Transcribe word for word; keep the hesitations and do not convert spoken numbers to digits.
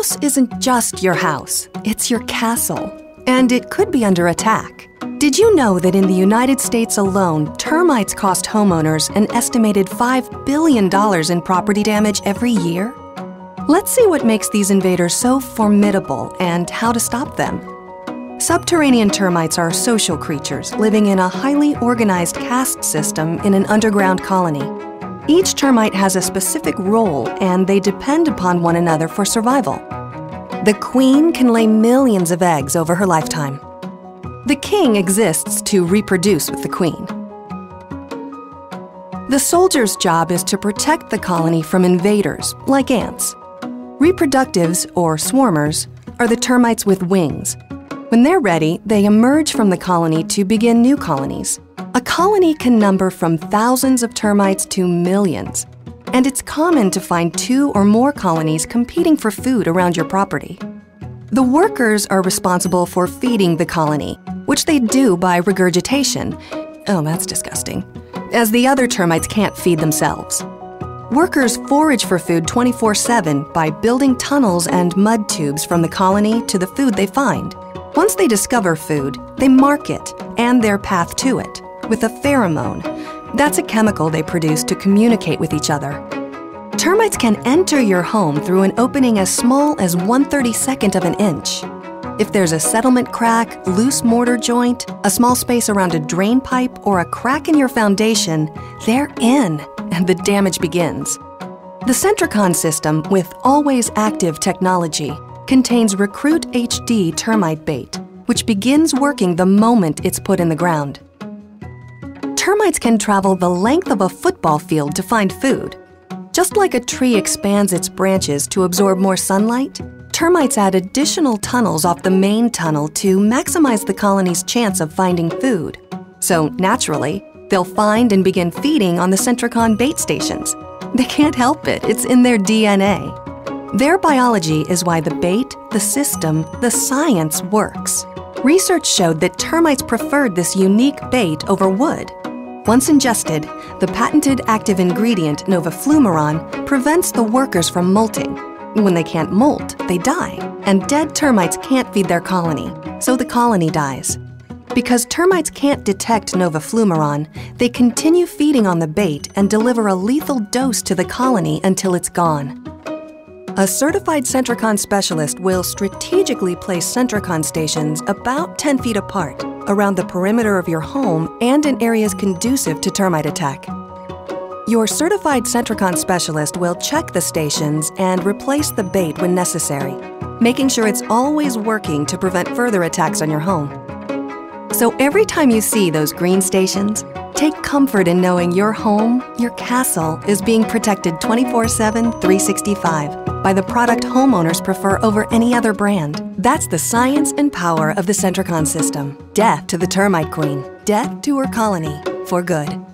house isn't just your house, it's your castle. And it could be under attack. Did you know that in the United States alone, termites cost homeowners an estimated five billion dollars in property damage every year? Let's see what makes these invaders so formidable and how to stop them. Subterranean termites are social creatures living in a highly organized caste system in an underground colony. Each termite has a specific role and they depend upon one another for survival. The queen can lay millions of eggs over her lifetime. The king exists to reproduce with the queen. The soldier's job is to protect the colony from invaders, like ants. Reproductives, or swarmers, are the termites with wings. When they're ready, they emerge from the colony to begin new colonies. A colony can number from thousands of termites to millions, and it's common to find two or more colonies competing for food around your property. The workers are responsible for feeding the colony, which they do by regurgitation. Oh, that's disgusting. As the other termites can't feed themselves. Workers forage for food twenty-four seven by building tunnels and mud tubes from the colony to the food they find. Once they discover food, they mark it and their path to it with a pheromone. That's a chemical they produce to communicate with each other. Termites can enter your home through an opening as small as one thirty-second of an inch. If there's a settlement crack, loose mortar joint, a small space around a drain pipe, or a crack in your foundation, they're in, and the damage begins. The Sentricon system, with always active technology, contains Recruit H D termite bait, which begins working the moment it's put in the ground. Termites can travel the length of a football field to find food. Just like a tree expands its branches to absorb more sunlight, termites add additional tunnels off the main tunnel to maximize the colony's chance of finding food. So naturally, they'll find and begin feeding on the Sentricon bait stations. They can't help it, it's in their D N A. Their biology is why the bait, the system, the science works. Research showed that termites preferred this unique bait over wood. Once ingested, the patented active ingredient Novaflumaron prevents the workers from molting. When they can't molt, they die, and dead termites can't feed their colony, so the colony dies. Because termites can't detect Novaflumaron, they continue feeding on the bait and deliver a lethal dose to the colony until it's gone. A certified Sentricon specialist will strategically place Sentricon stations about ten feet apart around the perimeter of your home and in areas conducive to termite attack. Your certified Sentricon specialist will check the stations and replace the bait when necessary, making sure it's always working to prevent further attacks on your home. So every time you see those green stations, take comfort in knowing your home, your castle, is being protected twenty-four seven, three sixty-five by the product homeowners prefer over any other brand. That's the science and power of the Sentricon system. Death to the termite queen. Death to her colony. For good.